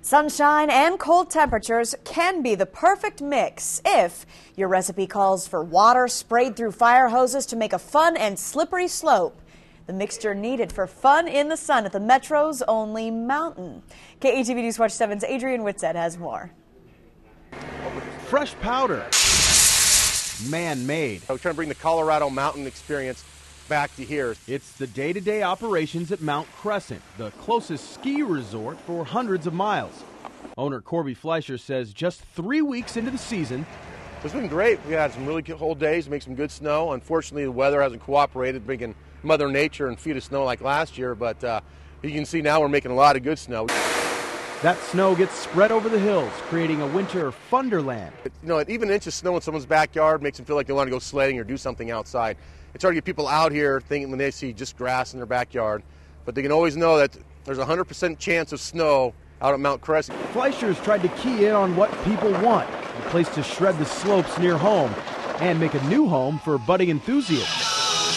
Sunshine and cold temperatures can be the perfect mix if your recipe calls for water sprayed through fire hoses to make a fun and slippery slope. The mixture needed for fun in the sun at the Metro's only mountain. KETV News Watch 7's Adrian Whitsett has more. Fresh powder, man-made. We're trying to bring the Colorado mountain experience back to here. It's the day-to-day operations at Mount Crescent, the closest ski resort for hundreds of miles. Owner Corby Fleischer says just 3 weeks into the season, It's been great. We had some really cold days, make some good snow. Unfortunately, the weather hasn't cooperated, bringing Mother Nature and feet of snow like last year, but you can see now we're making a lot of good snow. that snow gets spread over the hills, creating a winter funderland. You know, even an inch of snow in someone's backyard makes them feel like they want to go sledding or do something outside. It's hard to get people out here thinking when they see just grass in their backyard, but they can always know that there's a 100% chance of snow out at Mount Crescent. Fleischer's tried to key in on what people want, a place to shred the slopes near home and make a new home for budding enthusiasts.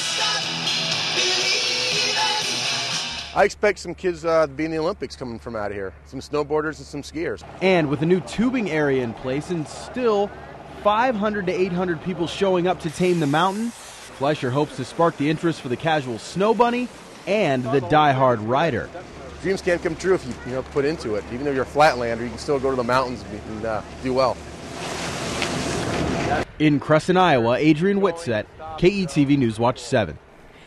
I expect some kids to be in the Olympics coming from out of here, some snowboarders and some skiers. And with a new tubing area in place and still 500 to 800 people showing up to tame the mountain, Fleischer hopes to spark the interest for the casual snow bunny and the die-hard rider. Dreams can't come true if you put into it. Even though you're a flatlander, you can still go to the mountains and do well. In Crescent, Iowa, Adrian Whitsett, KETV News Watch 7.